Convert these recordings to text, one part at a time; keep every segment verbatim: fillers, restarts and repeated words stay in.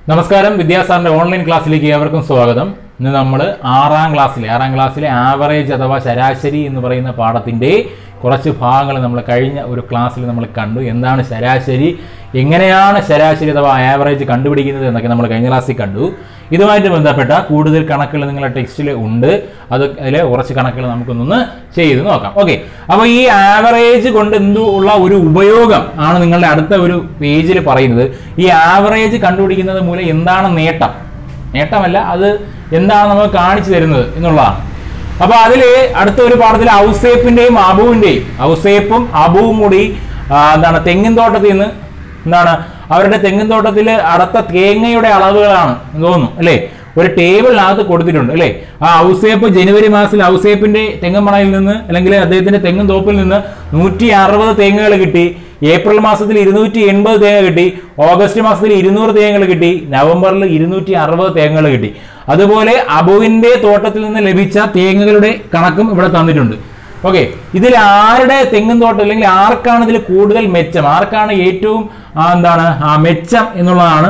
നമസ്കാരം, വിദ്യാസാറിന്റെ ഓൺലൈൻ ക്ലാസ്സിലേക്ക് ഏവർക്കും സ്വാഗതം. ഇന്ന് നമ്മൾ ആറാം ക്ലാസ്സിലെ ആറാം ക്ലാസ്സിലെ ആവറേജ് അഥവാ ശരാശരി എന്ന് പറയുന്ന പാഠത്തിന്റെ കുറച്ച് ഭാഗങ്ങൾ നമ്മൾ കഴിഞ്ഞ ഒരു ക്ലാസ്സിൽ നമ്മൾ കണ്ടു. എന്താണ് ശരാശരി, എങ്ങനെയാണ് ശരാശരി അഥവാ ആവറേജ് കണ്ടുപിടിക്കുന്നത് എന്നൊക്കെ നമ്മൾ കഴിഞ്ഞ ക്ലാസ്സിൽ കണ്ടു. ഇതുമായിട്ട് ബന്ധപ്പെട്ട കൂടുതൽ കണക്കുകൾ നിങ്ങളുടെ ടെക്സ്റ്റിൽ ഉണ്ട്. അത് അതിലെ കുറച്ച് കണക്കുകൾ നമുക്കൊന്ന് ചെയ്ത് നോക്കാം. ഓക്കെ, അപ്പോൾ ഈ ആവറേജ് കൊണ്ട് എന്തു ഉള്ള ഒരു ഉപയോഗം ആണ് നിങ്ങളുടെ അടുത്ത ഒരു പേജിൽ പറയുന്നത്. ഈ ആവറേജ് കണ്ടുപിടിക്കുന്നത് മൂലം എന്താണ് നേട്ടം, നേട്ടമല്ല അത് എന്താണ് നമുക്ക് കാണിച്ചു തരുന്നത് എന്നുള്ളതാണ്. അപ്പൊ അതില് അടുത്ത ഒരു പാഠത്തിൽ ഔസേപ്പിന്റെയും അബുവിന്റെയും ഔസേപ്പും അബുവും കൂടി എന്താണ് തെങ്ങിൻ തോട്ടത്തിൽ നിന്ന് എന്താണ് അവരുടെ തെങ്ങിൻ തോട്ടത്തിൽ അടുത്ത തേങ്ങയുടെ അളവുകളാണ് തോന്നുന്നു അല്ലേ, ഒരു ടേബിളിനകത്ത് കൊടുത്തിട്ടുണ്ട് അല്ലേ. ആ ഔസേപ്പ് ജനുവരി മാസത്തിൽ ഔസേപ്പിന്റെ തെങ്ങുമണയിൽ നിന്ന് അല്ലെങ്കിൽ അദ്ദേഹത്തിന്റെ തെങ്ങും തോപ്പിൽ നിന്ന് നൂറ്റി അറുപത് തേങ്ങകൾ കിട്ടി. ഏപ്രിൽ മാസത്തിൽ ഇരുന്നൂറ്റി എൺപത് തേങ്ങ കിട്ടി. ഓഗസ്റ്റ് മാസത്തിൽ ഇരുന്നൂറ് തേങ്ങകൾ കിട്ടി. നവംബറിൽ ഇരുന്നൂറ്റി അറുപത് തേങ്ങകൾ കിട്ടി. അതുപോലെ അബുവിന്റെ തോട്ടത്തിൽ നിന്ന് ലഭിച്ച തേങ്ങകളുടെ കണക്കും ഇവിടെ തന്നിട്ടുണ്ട്. ഓക്കെ, ഇതിൽ ആരുടെ തെങ്ങും തോട്ടം അല്ലെങ്കിൽ ആർക്കാണ് ഇതിൽ കൂടുതൽ മെച്ചം, ആർക്കാണ് ഏറ്റവും എന്താണ് ആ മെച്ചം എന്നുള്ളതാണ്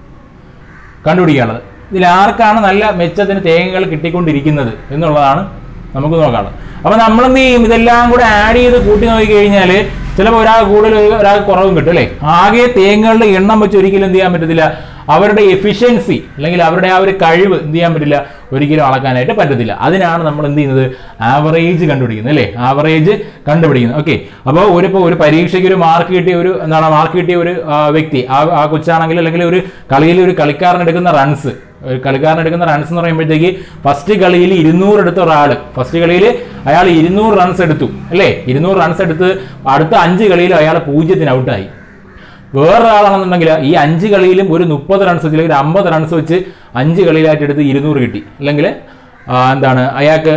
കണ്ടുപിടിക്കാനുള്ളത്. ഇതിൽ ആർക്കാണ് നല്ല മെച്ചത്തിന് തേങ്ങകൾ കിട്ടിക്കൊണ്ടിരിക്കുന്നത് എന്നുള്ളതാണ് നമുക്ക് നോക്കാനുള്ളത്. അപ്പൊ നമ്മളെന്ത് ചെയ്യും, ഇതെല്ലാം കൂടെ ആഡ് ചെയ്ത് കൂട്ടി നോക്കി കഴിഞ്ഞാൽ ചിലപ്പോൾ ഒരാൾ കൂടുതൽ ഒരാൾ കുറവും കിട്ടും അല്ലേ. ആകെ തേങ്ങകളുടെ എണ്ണം വെച്ച് ഒരിക്കലും എന്ത് ചെയ്യാൻ പറ്റത്തില്ല, അവരുടെ എഫിഷ്യൻസി അല്ലെങ്കിൽ അവരുടെ ആ ഒരു കഴിവ് എന്ത് ചെയ്യാൻ പറ്റില്ല, ഒരിക്കലും അളക്കാനായിട്ട് പറ്റത്തില്ല. അതിനാണ് നമ്മൾ എന്ത് ചെയ്യുന്നത്, ആവറേജ് കണ്ടുപിടിക്കുന്നത് അല്ലേ, ആവറേജ് കണ്ടുപിടിക്കുന്നത്. ഓക്കെ, അപ്പോൾ ഒരു ഇപ്പോൾ ഒരു പരീക്ഷയ്ക്ക് ഒരു മാർക്ക് കിട്ടിയ ഒരു എന്താണ് മാർക്ക് കിട്ടിയ ഒരു വ്യക്തി ആ ആ കൊച്ചാണെങ്കിൽ അല്ലെങ്കിൽ ഒരു കളിയിൽ ഒരു കളിക്കാരൻ എടുക്കുന്ന റൺസ് ഒരു കളിക്കാരൻ എടുക്കുന്ന റൺസ് എന്ന് പറയുമ്പോഴത്തേക്ക് ഫസ്റ്റ് കളിയിൽ ഇരുന്നൂറ് എടുത്ത ഒരാൾ ഫസ്റ്റ് കളിയിൽ അയാൾ ഇരുന്നൂറ് റൺസ് എടുത്തു അല്ലേ. ഇരുന്നൂറ് റൺസ് എടുത്ത് അടുത്ത അഞ്ച് കളിയിൽ അയാൾ പൂജ്യത്തിന് ഔട്ടായി. വേറൊരാളാണെന്നുണ്ടെങ്കിൽ ഈ അഞ്ച് കളിയിലും ഒരു മുപ്പത് റൺസ് വെച്ച് അല്ലെങ്കിൽ അമ്പത് റൺസ് വെച്ച് അഞ്ച് കളിയിലായിട്ട് എടുത്ത് ഇരുന്നൂറ് കിട്ടി. അല്ലെങ്കിൽ എന്താണ് അയാൾക്ക്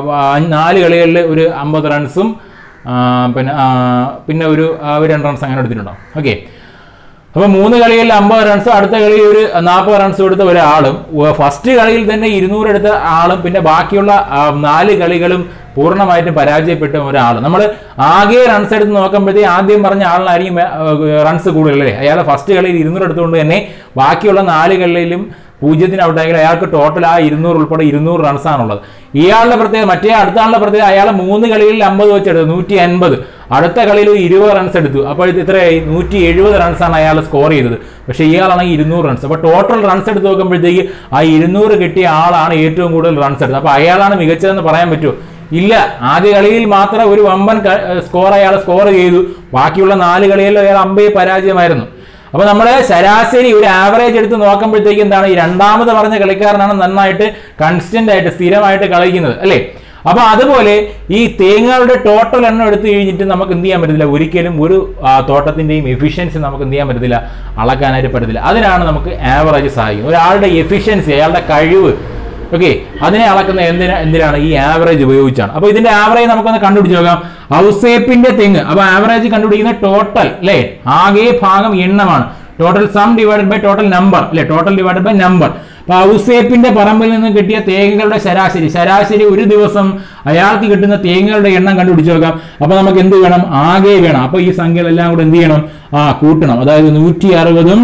നാല് കളികളിൽ ഒരു അമ്പത് റൺസും പിന്നെ പിന്നെ ഒരു രണ്ട് റൺസ് അങ്ങനെ എടുത്തിട്ടുണ്ടാവും. ഓക്കെ, അപ്പോൾ മൂന്ന് കളിയിൽ അമ്പത് റൺസും അടുത്ത കളിയിൽ ഒരു നാൽപ്പത് റൺസും എടുത്ത ഒരാളും ഫസ്റ്റ് കളിയിൽ തന്നെ ഇരുന്നൂറ് എടുത്ത ആളും പിന്നെ ബാക്കിയുള്ള നാല് കളികളും പൂർണ്ണമായിട്ടും പരാജയപ്പെട്ട ഒരാൾ. നമ്മൾ ആകെ റൺസ് എടുത്ത് നോക്കുമ്പോഴത്തേക്ക് ആദ്യം പറഞ്ഞ ആളിനായിരിക്കും റൺസ് കൂടുതലല്ലേ. അയാൾ ഫസ്റ്റ് കളിയിൽ ഇരുന്നൂറ് എടുത്തുകൊണ്ട് തന്നെ ബാക്കിയുള്ള നാല് കളിയിലും പൂജ്യത്തിന് ഔട്ടായെങ്കിൽ അയാൾക്ക് ടോട്ടൽ ആ ഇരുന്നൂറ് ഉൾപ്പെടെ ഇരുന്നൂറ് റൺസാണുള്ളത്. ഇയാളുടെ പ്രത്യേകത മറ്റേ അടുത്ത ആളുടെ പ്രത്യേകത അയാൾ മൂന്ന് കളിയിൽ അമ്പത് വെച്ചെടുത്തു, നൂറ്റി അൻപത്. അടുത്ത കളിയിൽ ഇരുപത് റൺസ് എടുത്തു. അപ്പോൾ ഇത്രയായി നൂറ്റി എഴുപത് റൺസാണ് അയാൾ സ്കോർ ചെയ്തത്. പക്ഷേ ഇയാളാണെങ്കിൽ ഇരുന്നൂറ് റൺസ്. അപ്പോൾ ടോട്ടൽ റൺസ് എടുത്ത് നോക്കുമ്പോഴത്തേക്ക് ആ ഇരുന്നൂറ് കിട്ടിയ ആളാണ് ഏറ്റവും കൂടുതൽ റൺസ് എടുത്തത്. അപ്പോൾ അയാളാണ് മികച്ചതെന്ന് പറയാൻ പറ്റുമോ? ഇല്ല. ആദ്യ കളിയിൽ മാത്രം ഒരു വമ്പൻ സ്കോർ അയാൾ സ്കോർ ചെയ്തു. ബാക്കിയുള്ള നാല് കളികളിൽ അയാൾ അമ്പേ പരാജയമായിരുന്നു. അപ്പൊ നമ്മള് ശരാശരി ഒരു ആവറേജ് എടുത്ത് നോക്കുമ്പോഴത്തേക്ക് എന്താണ്, ഈ രണ്ടാമത് പറഞ്ഞ കളിക്കാരനാണ് നന്നായിട്ട് കൺസ്റ്റന്റ് ആയിട്ട് സ്ഥിരമായിട്ട് കളിക്കുന്നത് അല്ലേ. അപ്പൊ അതുപോലെ ഈ തേങ്ങകളുടെ ടോട്ടൽ എണ്ണം എടുത്തു കഴിഞ്ഞിട്ട് നമുക്ക് എന്ത് ചെയ്യാൻ പറ്റത്തില്ല, ഒരിക്കലും ഒരു തോട്ടത്തിന്റെയും എഫിഷ്യൻസി നമുക്ക് എന്ത് ചെയ്യാൻ പറ്റത്തില്ല, അളക്കാനായിട്ട് പറ്റത്തില്ല. അതിനാണ് നമുക്ക് ആവറേജ് സഹായിക്കുന്നത്. ഒരാളുടെ എഫിഷ്യൻസി, അയാളുടെ കഴിവ്, ഓക്കെ, അതിനെ അളക്കുന്ന എന്തിനാ എന്തിനാണ് ഈ ആവറേജ് ഉപയോഗിച്ചാണ്. അപ്പൊ ഇതിന്റെ ആവറേജ് നമുക്കൊന്ന് കണ്ടുപിടിച്ച് നോക്കാം. ഔസേപ്പിന്റെ തെങ്ങ്, അപ്പൊ ആവറേജ് കണ്ടുപിടിക്കുന്ന ടോട്ടൽ അല്ലെ, ആകെ ഭാഗം എണ്ണമാണ്. Total sum divided by total number അല്ലെ, ടോട്ടൽ ഡിവൈഡഡ് ബൈ നമ്പർ. അപ്പൊ ഔസേപ്പിന്റെ പറമ്പിൽ നിന്ന് കിട്ടിയ തേങ്ങകളുടെ ശരാശരി ശരാശരി ഒരു ദിവസം അയാൾക്ക് കിട്ടുന്ന തേങ്ങകളുടെ എണ്ണം കണ്ടുപിടിച്ച് നോക്കാം. അപ്പൊ നമുക്ക് എന്ത് വേണം, ആകെ വേണം. അപ്പൊ ഈ സംഖ്യകളെല്ലാം കൂടെ എന്ത് ചെയ്യണം, ആ കൂട്ടണം. അതായത് നൂറ്റി അറുപതും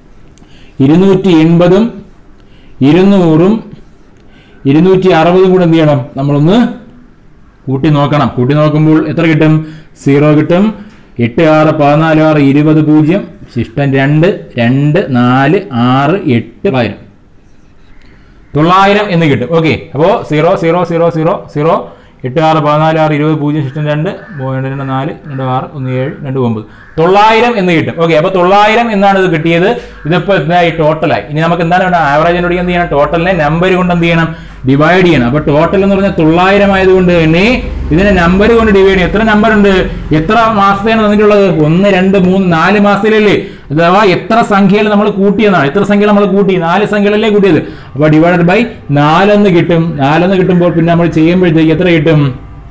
ഇരുന്നൂറ്റി എൺപതും ഇരുന്നൂറും ഇരുന്നൂറ്റി അറുപതും കൂടെ എന്ത് ചെയ്യണം, നമ്മളൊന്ന് കൂട്ടി നോക്കണം. കൂട്ടി നോക്കുമ്പോൾ എത്ര കിട്ടും, സീറോ കിട്ടും. എട്ട് ആറ് പതിനാല് ആറ് ഇരുപത് പൂജ്യം ശിഷ്ടം രണ്ട് രണ്ട് നാല് ആറ് എട്ട് തൊള്ളായിരം തൊള്ളായിരം എന്ന് കിട്ടും. ഓക്കെ, അപ്പോൾ zero zero zero zero zero എട്ട് ആറ് പതിനാല് ആറ് ഇരുപത് പൂജ്യം ശിഷ്ടം രണ്ട് രണ്ട് രണ്ട് നാല് രണ്ട് ആറ് ഒന്ന് ഏഴ് രണ്ട് ഒമ്പത് തൊള്ളായിരം എന്ന് കിട്ടും. ഓക്കെ, അപ്പോൾ തൊള്ളായിരം എന്നാണ് ഇത് കിട്ടിയത്. ഇതിപ്പോൾ എന്തായി, ടോട്ടലായി. ഇനി നമുക്ക് എന്താണ് വേണം, ആവറേജ് കണ്ടുപിടിക്കാൻ എന്ത് ചെയ്യണം, ടോട്ടലിനെ നമ്പർ കൊണ്ട് എന്ത് ചെയ്യണം, ഡിവൈഡ് ചെയ്യണം. അപ്പൊ ടോട്ടൽ എന്ന് പറഞ്ഞാൽ തൊള്ളായിരം ആയതുകൊണ്ട് തന്നെ ഇതിനെ നമ്പർ കൊണ്ട് ഡിവൈഡ് ചെയ്യണം. എത്ര നമ്പർ ഉണ്ട്, എത്ര മാസത്തെയാണ് തന്നിട്ടുള്ളത്, ഒന്ന് രണ്ട് മൂന്ന് നാല് മാസത്തിലല്ലേ. അഥവാ എത്ര സംഖ്യകൾ നമ്മൾ കൂട്ടിയെന്നാണ്, എത്ര സംഖ്യകൾ നമ്മൾ കൂട്ടി, നാല് സംഖ്യകളല്ലേ കൂട്ടിയത്. അപ്പൊ ഡിവൈഡഡ് ബൈ നാലെന്ന് കിട്ടും. നാലെന്ന് കിട്ടുമ്പോൾ പിന്നെ നമ്മൾ ചെയ്യുമ്പോഴത്തേക്ക് എത്ര കിട്ടും,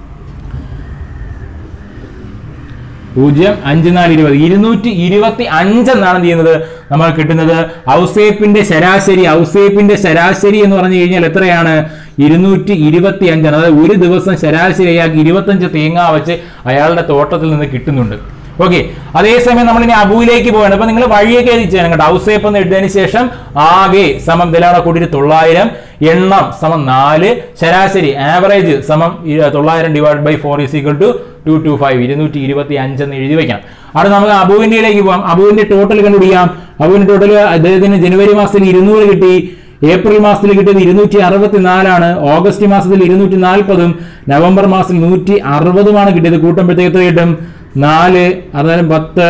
പൂജ്യം അഞ്ച് നാല് ഇരുപത് ഇരുന്നൂറ്റി ഇരുപത്തി അഞ്ചെന്നാണ് ചെയ്യുന്നത് നമ്മൾ കിട്ടുന്നത്. ഔസേപ്പിന്റെ ശരാശരി ഔസേപ്പിന്റെ ശരാശരി എന്ന് പറഞ്ഞു കഴിഞ്ഞാൽ എത്രയാണ്, ഇരുന്നൂറ്റി ഇരുപത്തി അഞ്ചാണ്. അതായത് ഒരു ദിവസം ശരാശരി അയാൾക്ക് ഇരുപത്തഞ്ച് തേങ്ങ വെച്ച് അയാളുടെ തോട്ടത്തിൽ നിന്ന് കിട്ടുന്നുണ്ട്. ഓക്കെ, അതേസമയം നമ്മൾ ഇനി അബുവിലേക്ക് പോകണം. അപ്പൊ നിങ്ങൾ വഴിയൊക്കെ എഴുതി ചെയ്യണം കേട്ടോ. ഔസേപ്പ് എന്ന് എഴുതിയതിനു ശേഷം ആകെ സമം ഇതിലാണ് കൂട്ടിയിട്ട് തൊള്ളായിരം, എണ്ണം സമം നാല്, ശരാശരി ആവറേജ് സമം തൊള്ളായിരം divide by four is equal to two two five ഇരുന്നൂറ്റി ഇരുപത്തി അഞ്ച് എന്ന് എഴുതി വെക്കാം. അവിടെ നമുക്ക് അബുവിന്റെയിലേക്ക് പോകാം. അബുവിന്റെ ടോട്ടൽ കണ്ടുപിടിക്കാം. അബുവിന്റെ ടോട്ടൽ അദ്ദേഹത്തിന് ജനുവരി മാസത്തിൽ ഇരുന്നൂറ് കിട്ടി, ഏപ്രിൽ മാസത്തിൽ കിട്ടിയത് ഇരുന്നൂറ്റി അറുപത്തി നാലാണ്, ഓഗസ്റ്റ് മാസത്തിൽ ഇരുന്നൂറ്റി നാൽപ്പതും, നവംബർ മാസത്തിൽ നൂറ്റി അറുപതുമാണ് കിട്ടിയത്. കൂട്ടുമ്പോഴത്തേക്ക് എത്ര കിട്ടും? നാല് അതായത് പത്ത്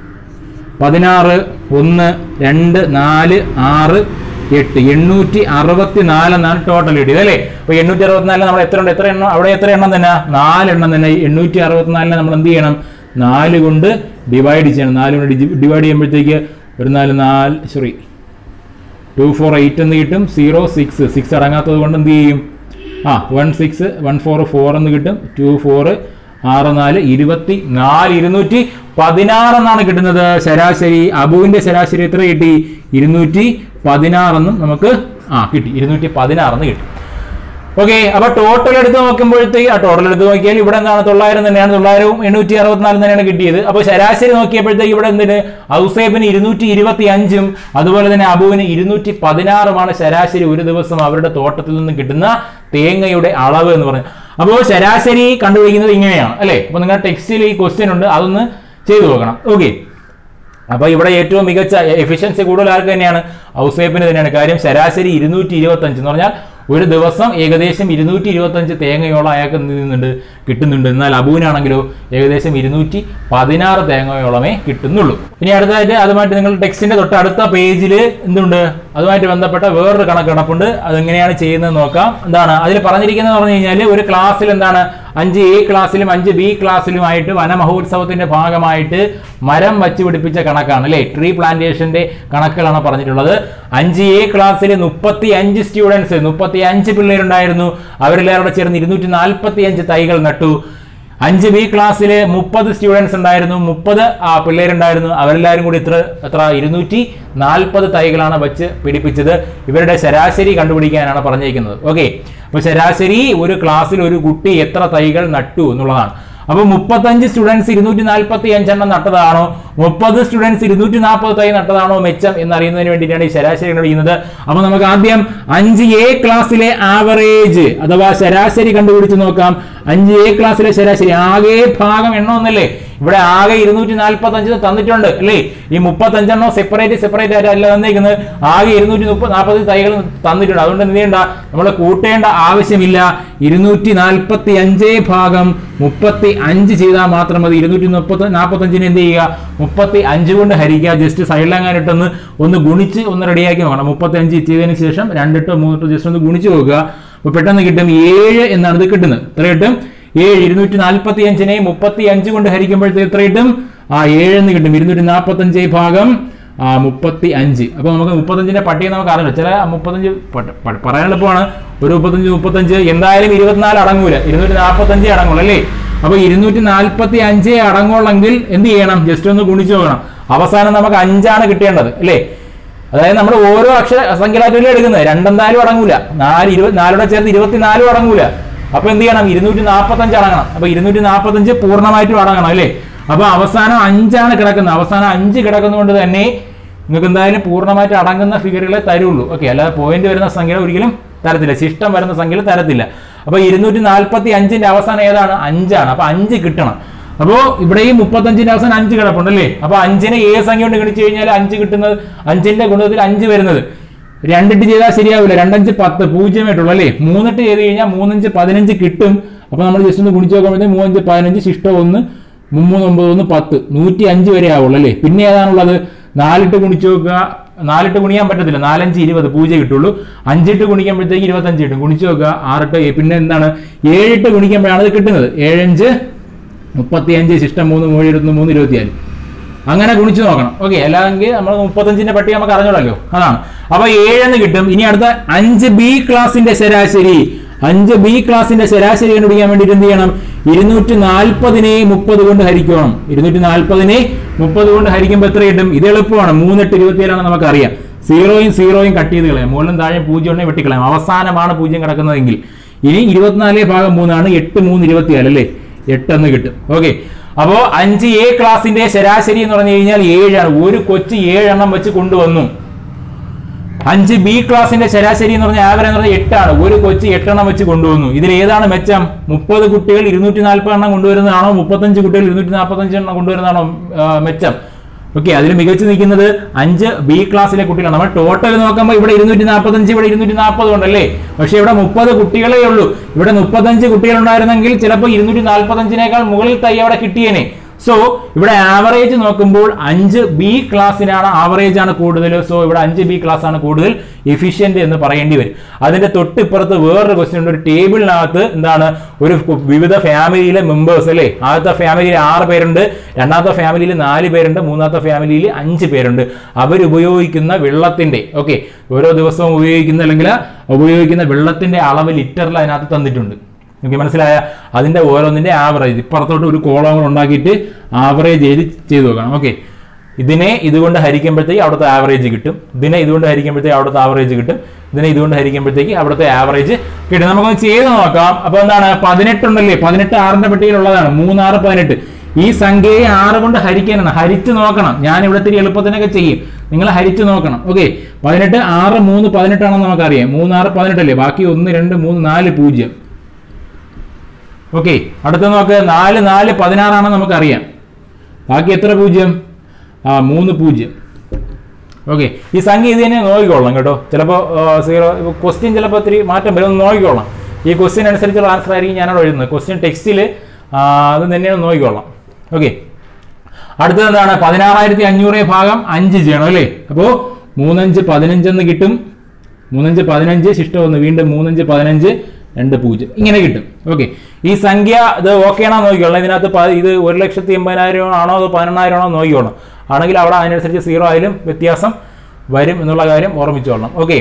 പതിനാറ് ഒന്ന് രണ്ട് നാല് ആറ് എട്ട് എണ്ണൂറ്റി അറുപത്തി നാലെന്നാണ് ടോട്ടൽ കിട്ടിയത് അല്ലേ. അപ്പൊ എണ്ണൂറ്റി അറുപത്തിനാലിന് നമ്മൾ എത്ര ഉണ്ട്? എത്ര എണ്ണം? അവിടെ എത്ര എണ്ണം തന്നെ? നാലെണ്ണം തന്നെ. എണ്ണൂറ്റി അറുപത്തിനാലിനെ നമ്മൾ എന്ത് ചെയ്യണം? നാല് കൊണ്ട് ഡിവൈഡ് ചെയ്യണം. നാല് കൊണ്ട് ഡിവൈഡ് ചെയ്യുമ്പോഴത്തേക്ക് ഒരു നാല് നാല് സോറി ടു ഫോർ എയ്റ്റ് എന്ന് കിട്ടും. സീറോ സിക്സ് സിക്സ് അടങ്ങാത്തത് കൊണ്ട് എന്ത് ചെയ്യും? ആ one six one four four എന്ന് കിട്ടും. ടു ഫോറ് ആറ് നാല് ഇരുപത്തി നാല് ഇരുന്നൂറ്റി പതിനാറ് എന്നാണ് കിട്ടുന്നത് ശരാശരി. അബുവിന്റെ ശരാശരി എത്ര കിട്ടി? ഇരുന്നൂറ്റി പതിനാറെന്നും നമുക്ക് ആ കിട്ടി. ഇരുന്നൂറ്റി പതിനാറെന്ന് കിട്ടി. ഓക്കെ, അപ്പൊ ടോട്ടൽ എടുത്ത് നോക്കുമ്പോഴത്തേക്ക് ആ ടോട്ടൽ എടുത്ത് നോക്കിയാൽ ഇവിടെ എന്താണ്? തൊള്ളായിരം തന്നെയാണ്. തൊള്ളായിരവും എണ്ണൂറ്റി അറുപത്തിനാലും തന്നെയാണ് കിട്ടിയത്. അപ്പൊ ശരാശരി നോക്കിയപ്പോഴത്തേക്ക് ഇവിടെ എന്തിന്? ഔസേബിന് ഇരുന്നൂറ്റി ഇരുപത്തി അഞ്ചും അതുപോലെ തന്നെ അബുവിന് ഇരുന്നൂറ്റി പതിനാറുമാണ് ശരാശരി ഒരു ദിവസം അവരുടെ തോട്ടത്തിൽ നിന്ന് കിട്ടുന്ന തേങ്ങയുടെ അളവ് എന്ന് പറഞ്ഞു. അപ്പോൾ ശരാശരി കണ്ടുപിടിക്കുന്നത് ഇങ്ങനെയാണ് അല്ലെ. അപ്പൊ നിങ്ങളുടെ ടെക്സ്റ്റിൽ ഈ ക്വസ്റ്റ്യൻ ഉണ്ട്, അതൊന്ന് ചെയ്തു നോക്കണം. ഓക്കെ, അപ്പൊ ഇവിടെ ഏറ്റവും മികച്ച എഫിഷ്യൻസി കൂടുതൽ ആർക്ക് തന്നെയാണ്? ഔസേപ്പിന് തന്നെയാണ്. കാര്യം ശരാശരി ഇരുന്നൂറ്റി ഇരുപത്തി അഞ്ച് എന്ന് പറഞ്ഞാൽ ഒരു ദിവസം ഏകദേശം ഇരുന്നൂറ്റി ഇരുപത്തി അഞ്ച് തേങ്ങയോളം അയാൾക്ക് എന്ത് ചെയ്യുന്നുണ്ട്? കിട്ടുന്നുണ്ട്. എന്നാൽ അബുവിനാണെങ്കിലോ ഏകദേശം ഇരുന്നൂറ്റി പതിനാറ് തേങ്ങയോളമേ കിട്ടുന്നുള്ളൂ. ഇനി അടുത്തതായിട്ട് അതുമായിട്ട് നിങ്ങൾ ടെക്സ്റ്റിന്റെ തൊട്ട് അടുത്ത പേജിൽ എന്തുണ്ട്? അതുമായിട്ട് ബന്ധപ്പെട്ട വേറൊരു കണക്ക് കിടപ്പുണ്ട്. അതെങ്ങനെയാണ് ചെയ്യുന്നത് നോക്കാം. എന്താണ് അതിൽ പറഞ്ഞിരിക്കുന്നത് പറഞ്ഞു കഴിഞ്ഞാൽ ഒരു ക്ലാസ്സിൽ എന്താണ് അഞ്ച് എ ക്ലാസ്സിലും അഞ്ച് ബി ക്ലാസ്സിലുമായിട്ട് വനമഹോത്സവത്തിന്റെ ഭാഗമായിട്ട് മരം വച്ച് പിടിപ്പിച്ച കണക്കാണ് അല്ലെ. ട്രീ പ്ലാന്റേഷന്റെ കണക്കുകളാണ് പറഞ്ഞിട്ടുള്ളത്. അഞ്ച് എ ക്ലാസ്സിൽ മുപ്പത്തി അഞ്ച് സ്റ്റുഡൻസ് മുപ്പത്തി അഞ്ച് പിള്ളേരുണ്ടായിരുന്നു. അവരെല്ലാവരും ചേർന്ന് ഇരുന്നൂറ്റി നാൽപ്പത്തി അഞ്ച് തൈകൾ നട്ടു. അഞ്ച് ബി ക്ലാസ്സിൽ മുപ്പത് സ്റ്റുഡൻസ് ഉണ്ടായിരുന്നു, മുപ്പത് ആ പിള്ളേരുണ്ടായിരുന്നു. അവരെല്ലാവരും കൂടി ഇത്ര എത്ര ഇരുന്നൂറ്റി നാൽപ്പത് തൈകളാണ് വെച്ച് പിടിപ്പിച്ചത്. ഇവരുടെ ശരാശരി കണ്ടുപിടിക്കാനാണ് പറഞ്ഞിരിക്കുന്നത്. ഓക്കെ, അപ്പൊ ശരാശരി ഒരു ക്ലാസ്സിൽ ഒരു കുട്ടി എത്ര തൈകൾ നട്ടു എന്നുള്ളതാണ്. അപ്പൊ മുപ്പത്തഞ്ച് സ്റ്റുഡൻസ് ഇരുന്നൂറ്റി നാൽപ്പത്തി അഞ്ചെണ്ണം നട്ടതാണോ, മുപ്പത് സ്റ്റുഡൻസ് ഇരുന്നൂറ്റി നാൽപ്പത് തൈ നട്ടതാണോ മെച്ചം എന്നറിയുന്നതിന് വേണ്ടിയിട്ടാണ് ഈ ശരാശരി കണ്ടുപിടിക്കുന്നത്. അപ്പൊ നമുക്ക് ആദ്യം അഞ്ച് എ ക്ലാസ്സിലെ ആവറേജ് അഥവാ ശരാശരി കണ്ടുപിടിച്ച് നോക്കാം. അഞ്ച് എ ക്ലാസ്സിലെ ശരാശരി ആകെ ഭാഗം എണ്ണം ഒന്നല്ലേ. ഇവിടെ ആകെ ഇരുന്നൂറ്റി നാൽപ്പത്തി അഞ്ച് തന്നിട്ടുണ്ട് അല്ലേ. ഈ മുപ്പത്തഞ്ചെണ്ണം സെപ്പറേറ്റ് സെപ്പറേറ്റ് ആയിട്ട് അല്ല തന്നിരിക്കുന്നത്. ആകെ ഇരുന്നൂറ്റി മുപ്പത് നാൽപ്പത്തി തൈകൾ തന്നിട്ടുണ്ട്. അതുകൊണ്ട് എന്ത് ചെയ്യണ്ട? നമ്മൾ കൂട്ടേണ്ട ആവശ്യമില്ല. ഇരുന്നൂറ്റി നാൽപ്പത്തി അഞ്ച് ഭാഗം മുപ്പത്തി അഞ്ച് ചെയ്താൽ മാത്രം മതി. ഇരുന്നൂറ്റി മുപ്പത്തി നാൽപ്പത്തി അഞ്ചിന് എന്ത് ചെയ്യുക? മുപ്പത്തി അഞ്ച് കൊണ്ട് ഹരിക്കുക. ജസ്റ്റ് സൈഡിലെങ്ങാനിട്ടൊന്ന് ഒന്ന് ഗുണിച്ച് ഒന്ന് റെഡിയാക്കി നോക്കണം. മുപ്പത്തി അഞ്ച് ചെയ്തതിന് ശേഷം രണ്ടിട്ടോ മൂന്നിട്ടോ ജസ്റ്റ് ഒന്ന് ഗുണിച്ച് നോക്കുക. അപ്പൊ പെട്ടെന്ന് കിട്ടും ഏഴ് എന്നാണ് ഇത് കിട്ടുന്നത്. എത്ര കിട്ടും? ഏഴ്. ഇരുന്നൂറ്റി നാൽപ്പത്തി അഞ്ചിനെ മുപ്പത്തി അഞ്ച് കൊണ്ട് ഹരിക്കുമ്പോഴത്തേക്ക് എത്ര കിട്ടും? ആ ഏഴ് എന്ന് കിട്ടും. ഇരുന്നൂറ്റി നാൽപ്പത്തി അഞ്ച് ഭാഗം ആ മുപ്പത്തി അഞ്ച്. അപ്പൊ നമുക്ക് മുപ്പത്തഞ്ചിന്റെ പട്ടിക നമുക്ക് അറിയില്ല. ചില മുപ്പത്തഞ്ച് പറയാൻ എളുപ്പമാണ്. ഒരു മുപ്പത്തഞ്ച് മുപ്പത്തഞ്ച് എന്തായാലും ഇരുപത്തിനാല് അടങ്ങൂല, ഇരുന്നൂറ്റി നാൽപ്പത്തി അഞ്ചേ അടങ്ങുള്ളൂ അല്ലേ. അപ്പൊ ഇരുന്നൂറ്റി നാൽപ്പത്തി അഞ്ചേ അടങ്ങുള്ളെങ്കിൽ എന്ത് ചെയ്യണം? ജസ്റ്റ് ഒന്ന് ഗുണിച്ചു നോക്കണം. അവസാനം നമുക്ക് അഞ്ചാണ് കിട്ടേണ്ടത് അല്ലേ. അതായത് നമ്മൾ ഓരോ അക്ഷര സംഖ്യയിലും എടുക്കുന്നത് രണ്ടെന്തായാലും അടങ്ങൂല. നാല് ഇരുപത് നാലോടെ ചേർത്ത് ഇരുപത്തിനാലും അടങ്ങൂല. അപ്പൊ എന്ത് ചെയ്യണം? ഇരുന്നൂറ്റി നാൽപ്പത്തി അഞ്ച് അടങ്ങണം. അപ്പൊ ഇരുന്നൂറ്റി നാൽപ്പത്തി അഞ്ച് പൂർണ്ണമായിട്ടും അടങ്ങണം അല്ലേ. അപ്പൊ അവസാനം അഞ്ചാണ് കിടക്കുന്നത്. അവസാനം അഞ്ച് കിടക്കുന്നതുകൊണ്ട് തന്നെ നിങ്ങൾക്ക് എന്തായാലും പൂർണ്ണമായിട്ട് അടങ്ങുന്ന ഫിഗറുകളെ തരുള്ളൂ. ഓക്കെ, അല്ലാതെ പോയിന്റ് വരുന്ന സംഖ്യ ഒരിക്കലും തരത്തില്ല, ശിഷ്ടം വരുന്ന സംഖ്യയിൽ തരത്തില്ല. അപ്പൊ ഇരുന്നൂറ്റി നാൽപ്പത്തി അഞ്ചിന്റെ അവസാനം ഏതാണ്? അഞ്ചാണ്. അപ്പൊ അഞ്ച് കിട്ടണം. അപ്പോ ഇവിടെയും മുപ്പത്തഞ്ചിന്റെ അവസാനം അഞ്ച് കിടപ്പുണ്ട് അല്ലേ. അപ്പൊ അഞ്ചിനെ ഏത് സംഖ്യ കൊണ്ട് ഗണിച്ചു കഴിഞ്ഞാൽ അഞ്ച് കിട്ടുന്നത്? അഞ്ചിന്റെ ഗുണത്തിൽ അഞ്ച് വരുന്നത്. രണ്ടിട്ട് ചെയ്താൽ ശരിയാവില്ല. രണ്ടഞ്ച് പത്ത് പൂജ്യമായിട്ടുള്ളൂ അല്ലേ. മൂന്നിട്ട് ചെയ്ത് കഴിഞ്ഞാൽ മൂന്നഞ്ച് പതിനഞ്ച് കിട്ടും. അപ്പൊ നമ്മൾ ജസ്റ്റ് ഒന്ന് ഗുണിച്ച് നോക്കുമ്പോഴത്തേക്ക് മൂന്നഞ്ച് പതിനഞ്ച് ശിഷ്ടം ഒന്ന് മുമ്മൂന്ന് ഒമ്പത് ഒന്ന് പത്ത് നൂറ്റി അഞ്ച് വരെ ആവുള്ളൂ അല്ലേ. പിന്നെ ഏതാണുള്ളത്? നാലിട്ട് ഗുണിച്ച് നോക്കുക. നാലിട്ട് ഗുണിയാൻ പറ്റത്തില്ല. നാലഞ്ച് ഇരുപത് പൂജ്യം കിട്ടുള്ളൂ. അഞ്ചിട്ട് ഗുണിക്കുമ്പോഴത്തേക്ക് ഇരുപത്തഞ്ച് കിട്ടും. ഗുണിച്ച് നോക്കുക. ആറിട്ട് പിന്നെ എന്താണ്? ഏഴിട്ട് ഗുണിക്കുമ്പോഴാണ് ഇത് കിട്ടുന്നത്. ഏഴഞ്ച് മുപ്പത്തി അഞ്ച് ശിഷ്ടം മൂന്ന് മൂന്ന് ഇരുപത്തി മൂന്ന് ഇരുപത്തിനാല് അങ്ങനെ ഗുണിച്ചു നോക്കണം. ഓക്കെ, അല്ലെങ്കിൽ നമ്മൾ മുപ്പത്തഞ്ചിന്റെ പട്ടിക നമുക്ക് അറിഞ്ഞോളല്ലോ. അതാണ്. അപ്പൊ ഏഴെന്ന് കിട്ടും. ഇനി അടുത്ത അഞ്ച് ബി ക്ലാസിന്റെ ശരാശരി. അഞ്ച് ബി ക്ലാസിന്റെ ശരാശരി കണ്ടുപിടിക്കാൻ വേണ്ടിയിട്ട് എന്ത് ചെയ്യണം? ഇരുന്നൂറ്റി നാൽപ്പതിനെ മുപ്പത് കൊണ്ട് ഹരിക്കണം. ഇരുന്നൂറ്റി നാൽപ്പതിനെ മുപ്പത് കൊണ്ട് ഹരിക്കുമ്പോൾ എത്ര കിട്ടും? ഇത് എളുപ്പമാണ്. മൂന്നെട്ട് ഇരുപത്തിയേഴാണ് നമുക്കറിയാം. സീറോയും സീറോയും കട്ട് ചെയ്ത് കളയാം. മുകളിലും താഴെ പൂജ്യം ഉണ്ടെങ്കിൽ വെട്ടിക്കളയാം. അവസാനമാണ് പൂജ്യം കിടക്കുന്നതെങ്കിൽ. ഇനി ഇരുപത്തിനാല് ഭാഗം മൂന്നാണ്. എട്ട് മൂന്ന് ഇരുപത്തിനാല് അല്ലേ. എട്ടെന്ന് കിട്ടും. ഓക്കെ, അപ്പോൾ അഞ്ച് എ ക്ലാസിന്റെ ശരാശരി എന്ന് പറഞ്ഞു കഴിഞ്ഞാൽ ഏഴാണ്. ഒരു കൊച്ച് ഏഴെണ്ണം വെച്ച് കൊണ്ടുവന്നു. അഞ്ച് ബി ക്ലാസിന്റെ ശരാശരി എന്ന് പറഞ്ഞാൽ ആവറേജ് എന്ന് പറഞ്ഞാൽ എട്ടാണ്. ഒരു കൊച്ച് എട്ടെണ്ണം വെച്ച് കൊണ്ടുവന്നു. ഇതിൽ ഏതാണ് മെച്ചം? മുപ്പത് കുട്ടികൾ ഇരുന്നൂറ്റി നാൽപ്പത് എണ്ണം കൊണ്ടുവരുന്നതാണോ മുപ്പത്തഞ്ച് കുട്ടികൾ ഇരുന്നൂറ്റി നാൽപ്പത്തഞ്ച് എണ്ണം കൊണ്ടുവരുന്നതാണോ മെച്ചം? ഓക്കെ, അതിൽ മികച്ചു നിൽക്കുന്നത് അഞ്ച് ബി ക്ലാസ്സിലെ കുട്ടികളാണ്. നമ്മൾ ടോട്ടൽ നോക്കുമ്പോൾ ഇവിടെ ഇരുന്നൂറ്റി നാൽപ്പത്തഞ്ച് ഇവിടെ ഇരുന്നൂറ്റി നാൽപ്പത് ഉണ്ടല്ലേ, പക്ഷെ ഇവിടെ മുപ്പത് കുട്ടികളേ ഉള്ളൂ. ഇവിടെ മുപ്പത്തഞ്ച് കുട്ടികൾ ഉണ്ടായിരുന്നെങ്കിൽ ചിലപ്പോൾ ഇരുന്നൂറ്റി നാൽപ്പത്തഞ്ചിനേക്കാൾ മുകളിൽ തൈ അവിടെ കിട്ടിയേനെ. സോ ഇവിടെ ആവറേജ് നോക്കുമ്പോൾ അഞ്ച് ബി ക്ലാസ്സിനാണ് ആവറേജ് ആണ് കൂടുതൽ. സോ ഇവിടെ അഞ്ച് ബി ക്ലാസ് ആണ് കൂടുതൽ എഫിഷ്യന്റ് എന്ന് പറയേണ്ടി വരും. അതിന്റെ തൊട്ടിപ്പുറത്ത് വേറൊരു ക്വസ്റ്റ്യൻ ഉണ്ട്. ഒരു ടേബിളിനകത്ത് എന്താണ് ഒരു വിവിധ ഫാമിലിയിലെ മെമ്പേഴ്സ് അല്ലേ, ആദ്യത്തെ ഫാമിലിയിൽ ആറ് പേരുണ്ട്, രണ്ടാമത്തെ ഫാമിലിയിൽ നാല് പേരുണ്ട്, മൂന്നാമത്തെ ഫാമിലിയിൽ അഞ്ച് പേരുണ്ട്. അവരുപയോഗിക്കുന്ന വെള്ളത്തിന്റെ ഓക്കെ ഓരോ ദിവസവും ഉപയോഗിക്കുന്ന അല്ലെങ്കിൽ ഉപയോഗിക്കുന്ന വെള്ളത്തിന്റെ അളവ് ലിറ്ററിൽ അതിനകത്ത് തന്നിട്ടുണ്ട്. ഓക്കെ, മനസ്സിലായ? അതിന്റെ ഓരോന്നിന്റെ ആവറേജ് ഇപ്പുറത്തോട്ട് ഒരു കോളം ഉണ്ടാക്കിയിട്ട് ആവറേജ് ചെയ്ത് ചെയ്ത് നോക്കണം. ഓക്കെ, ഇതിനെ ഇതുകൊണ്ട് ഹരിക്കുമ്പോഴത്തേക്ക് അവിടുത്തെ ആവറേജ് കിട്ടും, ഇതിനെ ഇതുകൊണ്ട് ഹരിക്കുമ്പോഴത്തേക്ക് അവിടുത്തെ ആവറേജ് കിട്ടും, ഇതിനെ ഇതുകൊണ്ട് ഹരിക്കുമ്പോഴത്തേക്ക് അവിടുത്തെ ആവറേജ് കിട്ടും. നമുക്കൊന്ന് ചെയ്ത് നോക്കാം. അപ്പൊ എന്താണ്? പതിനെട്ട് ഉണ്ടല്ലേ, പതിനെട്ട് ആറിന്റെ പട്ടികയിലുള്ളതാണ്. മൂന്നാറ് പതിനെട്ട്. ഈ സംഖ്യയെ ആറ് കൊണ്ട് ഹരിക്കാനാണ്. ഹരിച്ച് നോക്കണം. ഞാൻ ഇവിടെ ഇത്തിരി എളുപ്പത്തിനൊക്കെ ചെയ്യും, നിങ്ങൾ ഹരിച്ച് നോക്കണം. ഓക്കെ, പതിനെട്ട് ആറ് മൂന്ന് പതിനെട്ടാണെന്ന് നമുക്കറിയാം. മൂന്നാറ് പതിനെട്ടല്ലേ, ബാക്കി ഒന്ന് രണ്ട് മൂന്ന് നാല് പൂജ്യം. ഓക്കെ, അടുത്ത നോക്ക്. നാല് നാല് പതിനാറാണെന്ന് നമുക്കറിയാം. ബാക്കി എത്ര പൂജ്യം? ആ മൂന്ന് പൂജ്യം. ഓക്കെ, ഈ സംഖ്യ ഇത് തന്നെ നോക്കിക്കൊള്ളാം കേട്ടോ. ചിലപ്പോൾ സീറോ ക്വസ്റ്റ്യൻ ചിലപ്പോൾ ഒത്തിരി മാറ്റം വരും, ഒന്ന് നോക്കിക്കൊള്ളാം. ഈ ക്വസ്റ്റ്യൻ അനുസരിച്ചുള്ള ആൻസർ ആയിരിക്കും ഞാനവിടെ എഴുതുന്നത്. ക്വസ്റ്റ്യൻ ടെക്സ്റ്റിൽ അത് തന്നെയാണ് നോക്കിക്കൊള്ളാം. ഓക്കെ, അടുത്തത് എന്താണ്? പതിനാറായിരത്തി അഞ്ഞൂറ് ഭാഗം അഞ്ച് ചെയ്യണം അല്ലേ. അപ്പോൾ മൂന്നഞ്ച് പതിനഞ്ചെന്ന് കിട്ടും. മൂന്നഞ്ച് പതിനഞ്ച് ശിഷ്ടം ഒന്ന്, വീണ്ടും മൂന്നഞ്ച് പതിനഞ്ച് രണ്ട് പൂജ്യം ഇങ്ങനെ കിട്ടും. ഓക്കെ, ഈ സംഖ്യ ഇത് ഓക്കെ ആണോ നോക്കിക്കോളാം. ഇതിനകത്ത് ഇത് ഒരു ലക്ഷത്തി എൺപതിനായിരം ആണോ അതോ പതിനെണ്ണായിരം ആണോ നോക്കിക്കോളാം. ആണെങ്കിൽ അവിടെ അതിനനുസരിച്ച് സീറോ ആയാലും വ്യത്യാസം വരും എന്നുള്ള കാര്യം ഓർമ്മിച്ചോളണം. ഓക്കെ,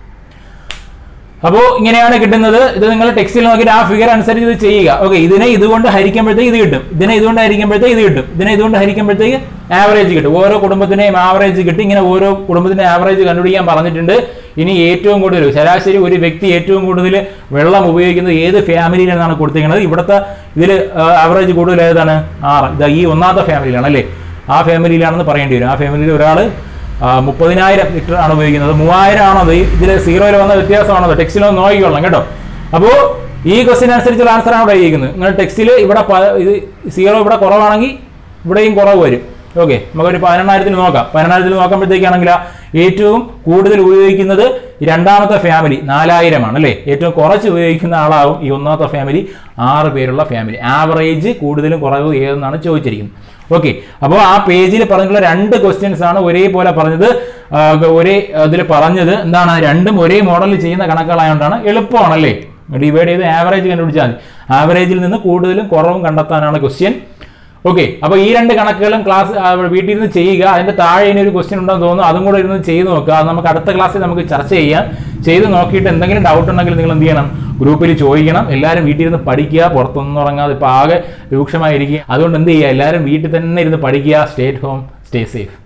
അപ്പോൾ ഇങ്ങനെയാണ് കിട്ടുന്നത്. ഇത് നിങ്ങൾ ടെക്സ്റ്റിൽ നോക്കിയിട്ട് ആ ഫിഗർ അനുസരിച്ച് ഇത് ചെയ്യുക. ഓക്കെ, ഇതിനെ ഇതുകൊണ്ട് ഹരിക്കുമ്പോഴത്തേക്ക് ഇത് കിട്ടും, ഇതിനെ ഇതുകൊണ്ട് ഹരിക്കുമ്പോഴത്തേക്ക് ഇത് കിട്ടും, ഇതിനെ ഇതുകൊണ്ട് ഹരിക്കുമ്പോഴത്തേക്ക് ആവറേജ് കിട്ടും. ഓരോ കുടുംബത്തിനെയും ആവറേജ് കിട്ടും. ഇങ്ങനെ ഓരോ കുടുംബത്തിന്റെ ആവറേജ് കണ്ടുപിടിക്കാൻ പറഞ്ഞിട്ടുണ്ട്. ഇനി ഏറ്റവും കൂടുതൽ ശരാശരി ഒരു വ്യക്തി ഏറ്റവും കൂടുതൽ വെള്ളം ഉപയോഗിക്കുന്നത് ഏത് ഫാമിലിയിലെന്നാണ് കൊടുത്തിരിക്കുന്നത്. ഇവിടുത്തെ ഇതിൽ ആവറേജ് കൂടുതൽ ഏതാണ്? ആറ്. ഇതാ ഈ ഒന്നാമത്തെ ഫാമിലിയിലാണ് അല്ലേ, ആ ഫാമിലിയിലാണെന്ന് പറയേണ്ടി വരും. ആ ഫാമിലിയിൽ ഒരാൾ മുപ്പതിനായിരം ലിറ്റർ ആണ് ഉപയോഗിക്കുന്നത്. മൂവായിരം ആണോ ഇതിൽ സീറോയിൽ വന്ന വ്യത്യാസമാണോ? ടെക്സ്റ്റിൽ ഒന്ന് നോക്കിക്കൊള്ളാം കേട്ടോ. അപ്പോൾ ഈ ക്വസ്റ്റ്യൻ അനുസരിച്ചുള്ള ആൻസർ ആണ് ഇവിടെ ചെയ്യുന്നത്. നിങ്ങൾ ടെക്സ്റ്റിൽ ഇവിടെ ഇത് സീറോ ഇവിടെ കുറവാണെങ്കിൽ ഇവിടെയും കുറവ് വരും. ഓക്കെ, നമുക്കൊരു പതിനെണ്ണായിരത്തിൽ നോക്കാം. പതിനെണ്ണായിരത്തിൽ നോക്കുമ്പോഴത്തേക്കാണെങ്കിൽ ഏറ്റവും കൂടുതൽ ഉപയോഗിക്കുന്നത് രണ്ടാമത്തെ ഫാമിലി നാലായിരമാണ് അല്ലേ. ഏറ്റവും കുറച്ച് ഉപയോഗിക്കുന്ന ആളാവും ഈ ഒന്നാമത്തെ ഫാമിലി, ആറ് പേരുള്ള ഫാമിലി. ആവറേജ് കൂടുതലും കുറവ് ഏതെന്നാണ് ചോദിച്ചിരിക്കുന്നത്. ഓക്കെ, അപ്പോൾ ആ പേജിൽ പറഞ്ഞിട്ടുള്ള രണ്ട് ക്വസ്റ്റ്യൻസ് ആണ് ഒരേപോലെ പറഞ്ഞത്. ഒരേ ഇതിൽ പറഞ്ഞത് എന്താണ്? രണ്ടും ഒരേ മോഡലിൽ ചെയ്യുന്ന കണക്കുകളായതുകൊണ്ടാണ് എളുപ്പമാണല്ലേ. ഡിവൈഡ് ചെയ്ത് ആവറേജ് കണ്ടുപിടിച്ചാൽ മതി. ആവറേജിൽ നിന്ന് കൂടുതലും കുറവും കണ്ടെത്താനാണ് ക്വസ്റ്റ്യൻ. ഓക്കെ, അപ്പോൾ ഈ രണ്ട് കണക്കുകളും ക്ലാസ് വീട്ടിൽ ഇരുന്ന് ചെയ്യുക. അതിന്റെ താഴെ ഇനി ഒരു ക്വസ്റ്റ്യൻ ഉണ്ടെന്ന് തോന്നുന്നു, അതും കൂടെ ഇരുന്ന് ചെയ്ത് നോക്കുക. അത് നമുക്ക് അടുത്ത ക്ലാസ്സിൽ നമുക്ക് ചർച്ച ചെയ്യാം. ചെയ്ത് നോക്കിയിട്ട് എന്തെങ്കിലും ഡൗട്ട് ഉണ്ടെങ്കിൽ നിങ്ങൾ എന്ത് ചെയ്യണം? ഗ്രൂപ്പിൽ ചോദിക്കണം. എല്ലാവരും വീട്ടിൽ ഇരുന്ന് പഠിക്കുക, പുറത്തൊന്നും ഉറങ്ങാതെ. ഇപ്പോൾ ആകെ രൂക്ഷമായിരിക്കുക. അതുകൊണ്ട് എന്ത് ചെയ്യുക? എല്ലാവരും വീട്ടിൽ തന്നെ ഇരുന്ന് പഠിക്കുക. Stay at home, stay safe.